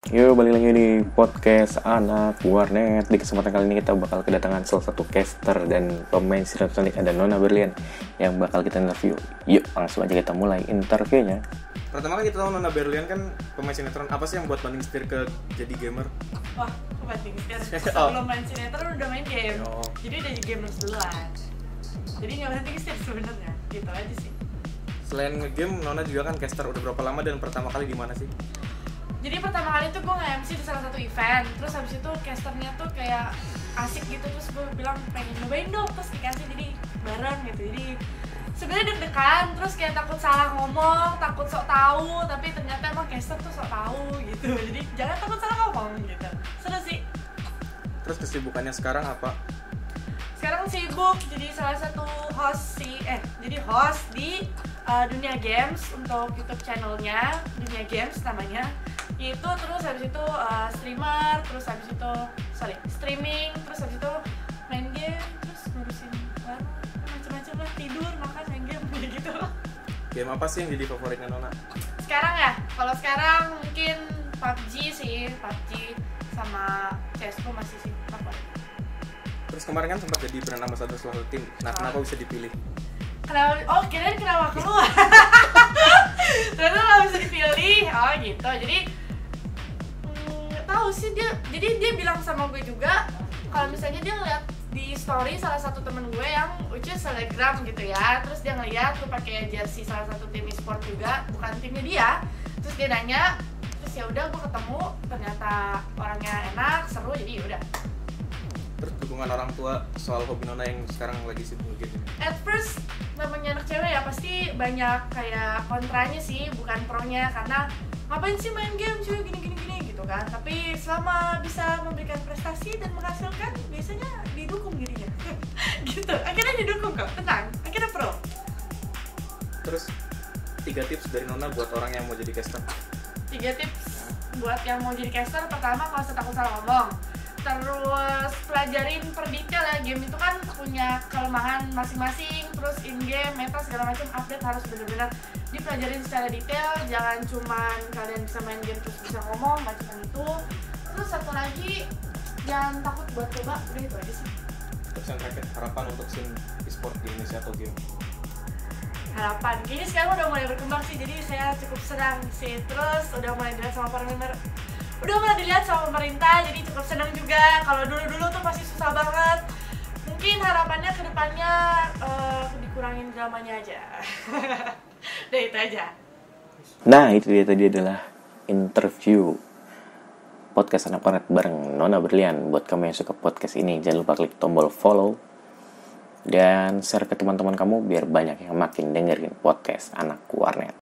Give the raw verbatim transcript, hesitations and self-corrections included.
Yo, balik lagi di podcast anak warnet. Di kesempatan kali ini kita bakal kedatangan salah satu caster dan pemain sinetron, ada Nona Berlian yang bakal kita interview. Yuk, langsung aja kita mulai interviewnya. Pertama kali kita tahu Nona Berlian kan pemain sinetron. Apa sih yang buat banding setir ke jadi gamer? Wah, banding setir. Sebelum main sinetron udah main game. Oh. Jadi udah jadi gamers duluan. Jadi nggak banding setir sebenarnya. Gitu aja sih. Selain nge-game, Nona juga kan caster. Udah berapa lama dan pertama kali di mana sih? Jadi pertama kali tuh gue nge-M C di salah satu event. Terus habis itu casternya tuh kayak asik gitu. Terus gue bilang pengen nyobain dong. Terus dikasih jadi bareng gitu. Jadi sebenarnya deg-degan. Terus kayak takut salah ngomong, takut sok tahu. Tapi ternyata emang caster tuh sok tahu gitu. Jadi jangan takut salah ngomong gitu. Seru sih. Terus kesibukannya sekarang apa? Sekarang sibuk jadi salah satu host si eh jadi host di uh, Dunia Games untuk YouTube channelnya Dunia Games namanya. Itu terus habis itu uh, streamer, terus habis itu sorry streaming, terus habis itu main game, terus ngurusin uh, macam-macam lah, tidur, makan, main game gitu. Game apa sih yang jadi favoritnya Nona? Sekarang ya, kalau sekarang mungkin P U B G sih, P U B G sama C S G O masih sih favorit. Terus kemarin kan sempat jadi brand ambassador salah satu tim. Nah, kenapa bisa dipilih? Kenapa? Oh, kirain kenapa keluar? Ternyata nggak bisa dipilih. Oh gitu. Jadi nggak tahu sih dia. Jadi dia bilang sama gue juga kalau misalnya dia ngeliat di story salah satu temen gue yang which is Telegram gitu ya. Terus dia ngeliat gue pakai jersey salah satu tim e-sport juga, bukan timnya dia. Terus dia nanya, terus ya udah gue ketemu, ternyata orangnya enak, seru, jadi ya udah. Terus dukungan orang tua soal hobi Nona yang sekarang lagi sibuk gitu. At first namanya anak cewek ya pasti banyak kayak kontranya sih, bukan pronya, karena ngapain sih main game cuy gini gini gini gitu kan. Tapi selama bisa memberikan prestasi dan menghasilkan, biasanya didukung dirinya. Gitu. Akhirnya didukung kok, tenang. Akhirnya pro. Terus tiga tips dari Nona buat orang yang mau jadi caster. Tiga tips buat yang mau jadi caster. Pertama, kalau takut salah ngomong. Terus pelajarin per detail ya, game itu kan punya kelemahan masing-masing. Terus in game, meta segala macam update harus benar-benar dipelajarin secara detail. Jangan cuman kalian bisa main game terus bisa ngomong, nggak cuma itu. Terus satu lagi, jangan takut buat coba, udah itu aja sih. Terus yang terakhir, harapan untuk scene e-sport di Indonesia atau game? Harapan, ini sekarang udah mulai berkembang sih, jadi saya cukup senang sih. Terus udah mulai dilihat sama para member, udah mulai dilihat sama pemerintah, jadi cukup senang juga. Kalau dulu-dulu tuh pasti susah banget. Mungkin harapannya ke depannya uh, dikurangin dramanya aja. Udah itu aja. Nah, itu dia tadi adalah interview podcast anak warnet bareng Nona Berlian. Buat kamu yang suka podcast ini, jangan lupa klik tombol follow dan share ke teman-teman kamu biar banyak yang makin dengerin podcast anak warnet.